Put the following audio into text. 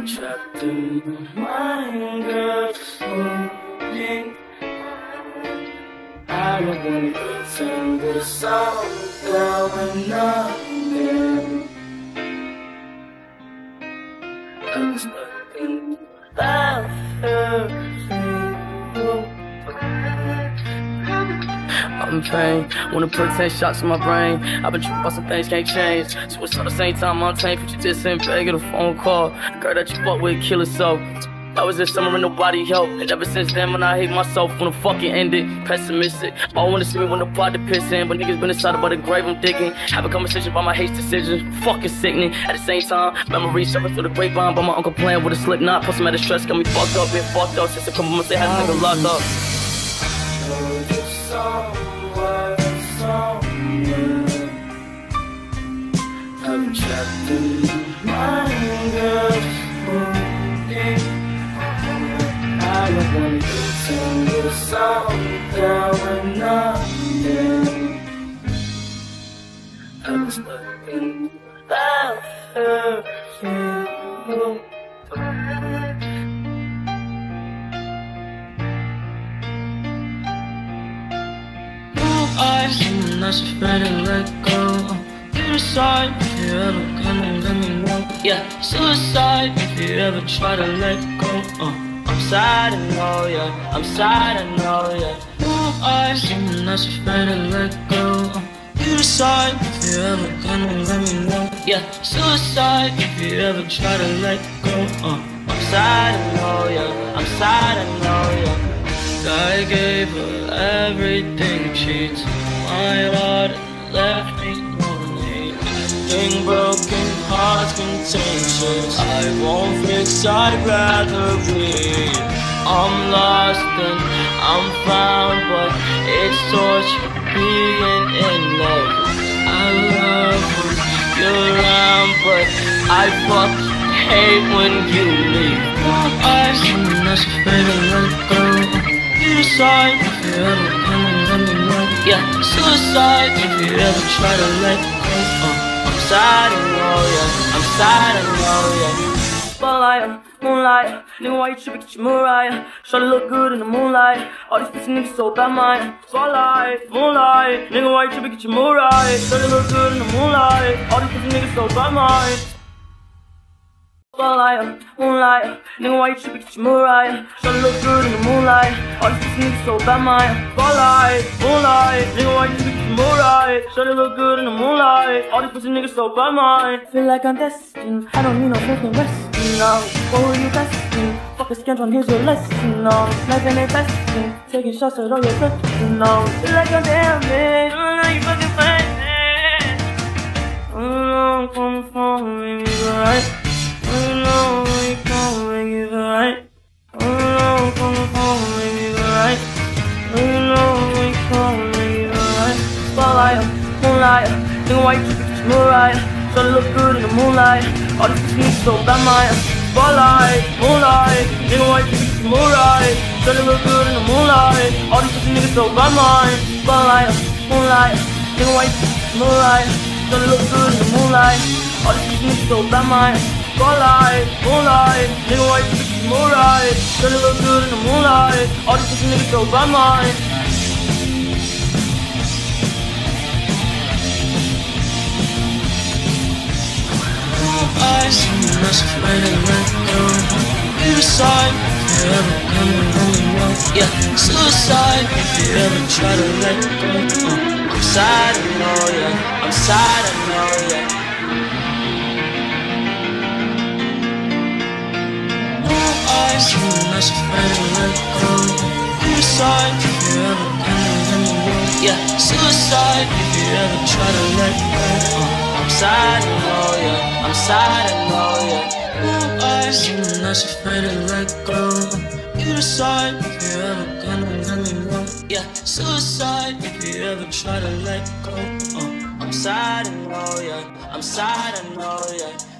I'm trapped in my mind, girl, just holding. I don't wanna pretend this all down when nothing. I'm stuck about her. I'm in pain, wanna put 10 shots in my brain. I've been tripping about some things can't change. Switch at the same time, I'm tamed, but you just sent back at a phone call. The girl that you fuck with kill herself. I was this summer and nobody helped. And ever since then, when I hate myself, when the fucking ended, pessimistic. All wanna see me when the pot to piss in, but niggas been inside about the grave I'm digging. Have a conversation about my hate decisions, fucking sickening. At the same time, memories surface through the grapevine. But my uncle playing with a slip knot, plus some of the stress got me fucked up, been fucked up since a couple months they had a nigga locked up. I'm trapped in my girl, I don't wanna pretend this all down when nothing. I'm stuck in about her. I'm not afraid to let go. Suicide if you ever come and let me know. Yeah, suicide if you ever try to let go. I'm sad, I know, yeah. I'm sad, I know, yeah. I'm not afraid to let go. Suicide if you ever come and let me know. Yeah, suicide if you ever try to let go. I'm sad, I know, yeah. I'm sad, I know, yeah. I gave her everything, she took my heart and left me lonely. Broken hearts contentious. I won't fix, I'd rather bleed. I'm lost and I'm found, but it's torture being in love. I love when you're around, but I fucking hate when you leave. I'm not afraid to let go. Suicide if you ever come and let me know. Yeah, suicide if you ever try to let go. I'm sad, I know, yeah. I'm sad, I know, yeah. Spotlight, moonlight. Nigga, why you tripping? Get your Mariah. Shawty look good in the moonlight. All these pussy niggas so bad, mine. Spotlight, moonlight. Nigga, why you tripping? Get your Mariah. Shawty look good in the moonlight. All these pussy niggas so bad, mine. Spotlight, moonlight. Nigga, why you tripping? Get your Mariah. Shawty look good in the moonlight. All these pussy niggas so bad, mine. Spotlight, moonlight. Nigga, why you tripping? Moonlight, shawty look good in the moonlight. All these pussy niggas so by mine. Feel like I'm destined. I don't need no fucking resting now. What were you testing? Fuck a scantron, here's your lesson now. Life ain't testing. Taking shots at all your friends now. Feel like I'm damaged. I know you fucking fighting. I know I'm coming from me, make it right. I know when you come, make it right. I know I'm coming from me, make it right. I know when you come, make it right. Spotlight, moonlight. Nigga, why you tripping? Get your Mariah. Shawty look good in the moonlight. All these pussy niggas so bad, mine. Spotlight, moonlight. Nigga, why you tripping? Get your Mariah. Shawty look good in the moonlight. All these pussy niggas so bad, mine. Spotlight, moonlight. Nigga, why you tripping? Get your Mariah. Shawty look good in the moonlight. All these pussy niggas so bad, mine. Spotlight, moonlight. Nigga, why you tripping? Get your Mariah. Shawty look good in the moonlight. All these pussy niggas so bad, mine. I'm not afraid to let go. Suicide if you ever come and let me know. Yeah, suicide if you ever try to let go. I'm sad, I know, yeah. I'm sad, I know, yeah. I'm not afraid to let go. Suicide if you ever come and let me know. Yeah, suicide if you ever try to let go. I'm sad, I know, yeah. I'm sad, I know, yeah. I'm not afraid to let go. Suicide if you ever come and let me know. Yeah, suicide if you ever try to let go. I'm sad, I know, yeah. I'm sad, I know, yeah.